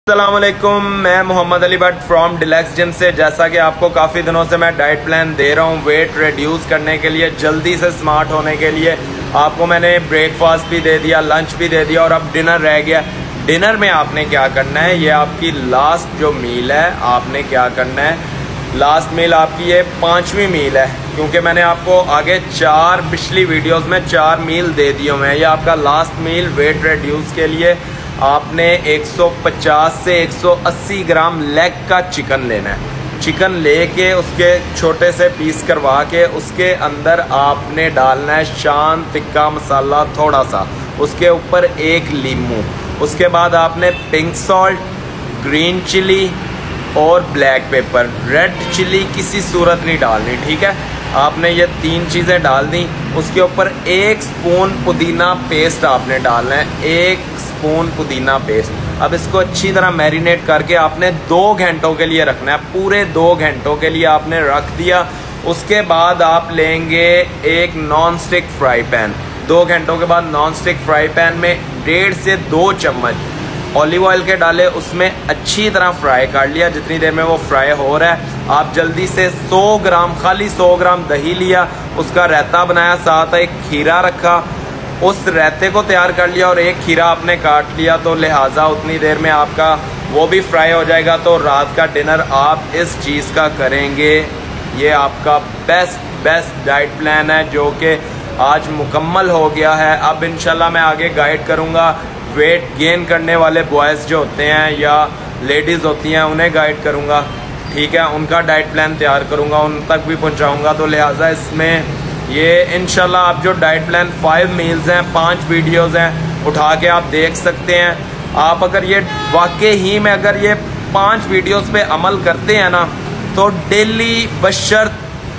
अस्सलामुअलैकुम, मैं Mohammad Ali Bhatt from deluxe gym से। जैसा कि आपको काफ़ी दिनों से मैं डाइट प्लान दे रहा हूँ वेट रिड्यूस करने के लिए, जल्दी से स्मार्ट होने के लिए। आपको मैंने ब्रेकफास्ट भी दे दिया, लंच भी दे दिया और अब डिनर रह गया। डिनर में आपने क्या करना है, ये आपकी लास्ट जो मील है, आपने क्या करना है, लास्ट मील आपकी ये 5वीं मील है, क्योंकि मैंने आपको आगे पिछली वीडियोस में 4 मील दे दिए हुए हैं। ये आपका लास्ट मील वेट रिड्यूस के लिए आपने 150 से 180 ग्राम लेग का चिकन लेना है। चिकन लेके उसके छोटे से पीस करवा के उसके अंदर आपने डालना है शान टिक्का मसाला थोड़ा सा, उसके ऊपर 1 लीमू, उसके बाद आपने पिंक सॉल्ट, ग्रीन चिली और ब्लैक पेपर। रेड चिली किसी सूरत नहीं डालनी, ठीक है। आपने ये 3 चीज़ें डाल दी। उसके ऊपर 1 स्पून पुदीना पेस्ट आपने डालना है, 1 स्पून पुदीना पेस्ट। अब इसको अच्छी तरह मैरिनेट करके आपने 2 घंटों के लिए रखना है। पूरे 2 घंटों के लिए आपने रख दिया। उसके बाद आप लेंगे एक नॉन स्टिक फ्राई पैन। 2 घंटों के बाद नॉन स्टिक फ्राई पैन में 1.5 से 2 चम्मच ऑलिव ऑयल के डाले, उसमें अच्छी तरह फ्राई कर लिया। जितनी देर में वो फ्राई हो रहा है, आप जल्दी से 100 ग्राम, खाली 100 ग्राम दही लिया, उसका रायता बनाया, साथ एक खीरा रखा, उस रायते को तैयार कर लिया और 1 खीरा आपने काट लिया। तो लिहाजा उतनी देर में आपका वो भी फ्राई हो जाएगा। तो रात का डिनर आप इस चीज़ का करेंगे। ये आपका बेस्ट डाइट प्लान है जो कि आज मुकम्मल हो गया है। अब इंशाल्लाह मैं आगे गाइड करूँगा वेट गेन करने वाले बॉयज़ जो होते हैं या लेडीज़ होती हैं, उन्हें गाइड करूँगा, ठीक है। उनका डाइट प्लान तैयार करूँगा, उन तक भी पहुँचाऊँगा। तो लिहाजा इसमें ये इंशाल्लाह आप जो डाइट प्लान 5 मील्स हैं, 5 वीडियोज़ हैं, उठा के आप देख सकते हैं। आप अगर ये वाकई ही में अगर ये 5 वीडियोज़ पे अमल करते हैं ना, तो डेली बशर्त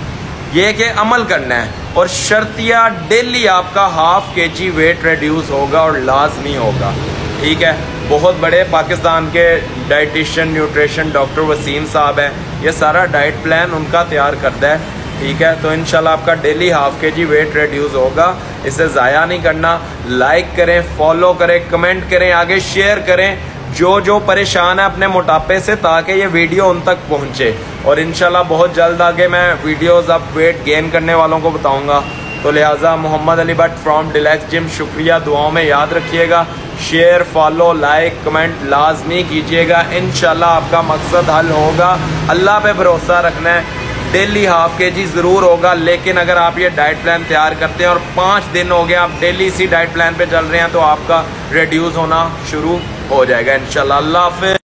ये कि अमल करना है और शर्तिया डेली आपका ½ kg वेट रिड्यूस होगा और लाजमी होगा, ठीक है। बहुत बड़े पाकिस्तान के डाइटिशियन न्यूट्रिशन डॉक्टर वसीम साहब हैं, ये सारा डाइट प्लान उनका तैयार करता है, ठीक है। तो इंशाल्लाह आपका डेली ½ kg वेट रिड्यूस होगा। इसे ज़ाया नहीं करना। लाइक करें, फॉलो करें, कमेंट करें, आगे शेयर करें जो परेशान है अपने मोटापे से, ताकि ये वीडियो उन तक पहुंचे। और इंशाल्लाह बहुत जल्द आगे मैं वीडियोस अब वेट गेन करने वालों को बताऊंगा। तो लिहाजा Mohammad Ali Bhatt from deluxe gym, शुक्रिया। दुआओं में याद रखिएगा। शेयर, फॉलो, लाइक, कमेंट लाजमी कीजिएगा। इंशाल्लाह आपका मकसद हल होगा। अल्लाह पे भरोसा रखना है। डेली ½ kg ज़रूर होगा, लेकिन अगर आप ये डाइट प्लान तैयार करते हैं और 5 दिन हो गए आप डेली इसी डाइट प्लान पे चल रहे हैं, तो आपका रिड्यूस होना शुरू हो जाएगा इंशाल्लाह। अल्लाह हाफ़िज़।